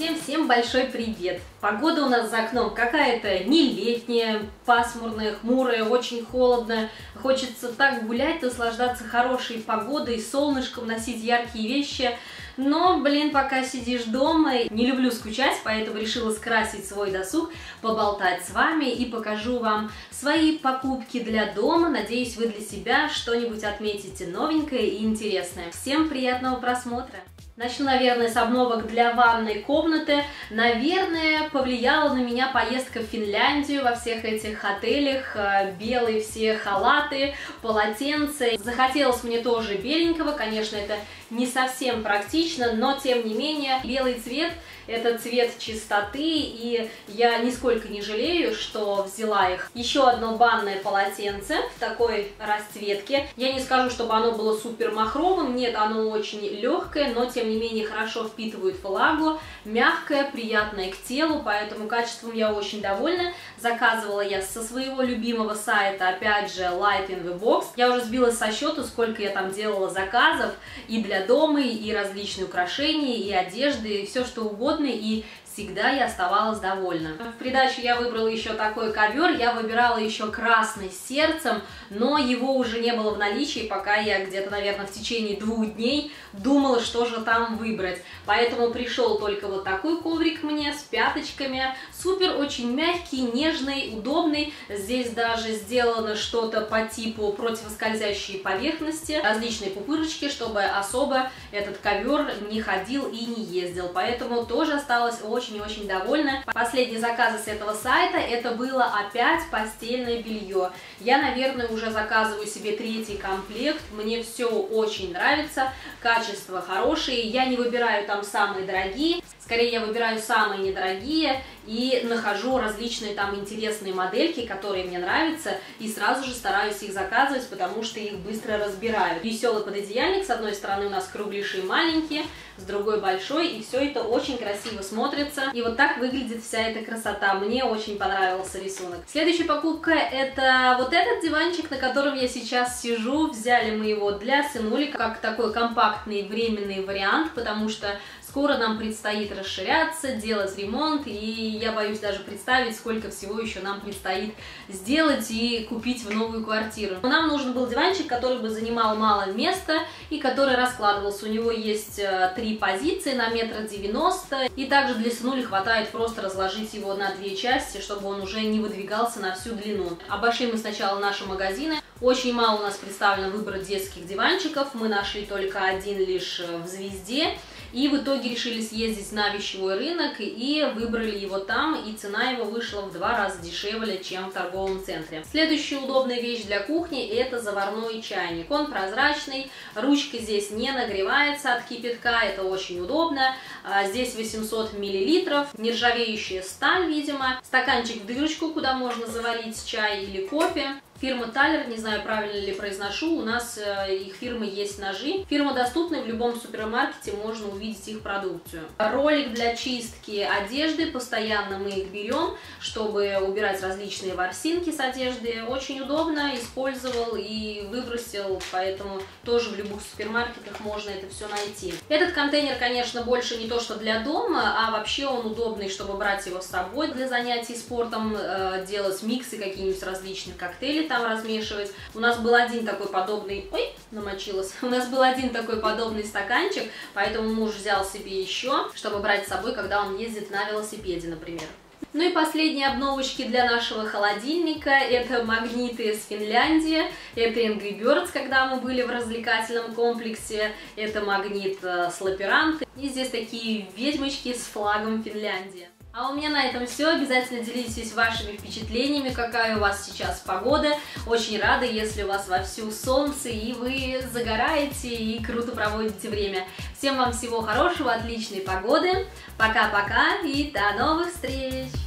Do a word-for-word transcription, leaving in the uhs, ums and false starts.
Всем-всем большой привет! Погода у нас за окном какая-то не летняя, пасмурная, хмурая, очень холодная. Хочется так гулять, наслаждаться хорошей погодой, солнышком, носить яркие вещи. Но, блин, пока сидишь дома, не люблю скучать, поэтому решила скрасить свой досуг, поболтать с вами и покажу вам свои покупки для дома. Надеюсь, вы для себя что-нибудь отметите новенькое и интересное. Всем приятного просмотра! Начну, наверное, с обновок для ванной комнаты. Наверное, повлияла на меня поездка в Финляндию во всех этих отелях, белые все халаты, полотенца. Захотелось мне тоже беленького, конечно, это не совсем практично, но тем не менее белый цвет — это цвет чистоты, и я нисколько не жалею, что взяла их. Еще одно банное полотенце в такой расцветке. Я не скажу, чтобы оно было супер махровым, нет, оно очень легкое, но тем не менее хорошо впитывает влагу, мягкое, приятное к телу, поэтому качеством я очень довольна. Заказывала я со своего любимого сайта, опять же, Light in the Box. Я уже сбилась со счету, сколько я там делала заказов и для дома, и различные украшения, и одежды, и все что угодно, и всегда я оставалась довольна. В придачу я выбрала еще такой ковер, я выбирала еще красный с сердцем, но его уже не было в наличии, пока я где-то, наверное, в течение двух дней думала, что же там выбрать. Поэтому пришел только вот такой коврик мне с пяточками, супер, очень мягкий, нежный, удобный. Здесь даже сделано что-то по типу противоскользящей поверхности, различные пупырочки, чтобы особо этот ковер не ходил и не ездил. Поэтому тоже осталась очень очень довольна. Последний заказ с этого сайта это было опять постельное белье. Я, наверное, уже заказываю себе третий комплект. Мне все очень нравится, качество хорошее. Я не выбираю там самые дорогие, скорее я выбираю самые недорогие и нахожу различные там интересные модельки, которые мне нравятся, и сразу же стараюсь их заказывать, потому что их быстро разбирают. Веселый пододеяльник, с одной стороны у нас кругляши маленькие, с другой большой, и все это очень красиво смотрится. И вот так выглядит вся эта красота. Мне очень понравился рисунок. Следующая покупка — это вот этот диванчик, на котором я сейчас сижу. Взяли мы его для сынулика, как такой компактный временный вариант, потому что скоро нам предстоит расширяться, делать ремонт, и я боюсь даже представить, сколько всего еще нам предстоит сделать и купить в новую квартиру. Но нам нужен был диванчик, который бы занимал мало места и который раскладывался. У него есть три позиции на метр девяносто, и также для сынули хватает просто разложить его на две части, чтобы он уже не выдвигался на всю длину. Обошли мы сначала наши магазины. Очень мало у нас представлено выбора детских диванчиков, мы нашли только один лишь в Звезде. И в итоге решили съездить на вещевой рынок и выбрали его там, и цена его вышла в два раза дешевле, чем в торговом центре. Следующая удобная вещь для кухни — это заварной чайник. Он прозрачный, ручка здесь не нагревается от кипятка, это очень удобно. Здесь восемьсот миллилитров, нержавеющая сталь, видимо. Стаканчик в дырочку, куда можно заварить чай или кофе. Фирма Талер, не знаю, правильно ли произношу, у нас э, их фирмы есть ножи. Фирма доступна, в любом супермаркете можно увидеть их продукцию. Ролик для чистки одежды, постоянно мы их берем, чтобы убирать различные ворсинки с одежды. Очень удобно, использовал и выбросил, поэтому тоже в любых супермаркетах можно это все найти. Этот контейнер, конечно, больше не то, что для дома, а вообще он удобный, чтобы брать его с собой для занятий спортом, э, делать миксы какие-нибудь различных коктейлей там размешивать. У нас был один такой подобный, ой, намочилась, у нас был один такой подобный стаканчик, поэтому муж взял себе еще, чтобы брать с собой, когда он ездит на велосипеде, например. Ну и последние обновочки для нашего холодильника — это магниты из Финляндии, это Angry Birds, когда мы были в развлекательном комплексе, это магнит с Лаперант, и здесь такие ведьмочки с флагом Финляндии. А у меня на этом все. Обязательно делитесь вашими впечатлениями, какая у вас сейчас погода. Очень рада, если у вас вовсю солнце и вы загораете и круто проводите время. Всем вам всего хорошего, отличной погоды. Пока-пока и до новых встреч!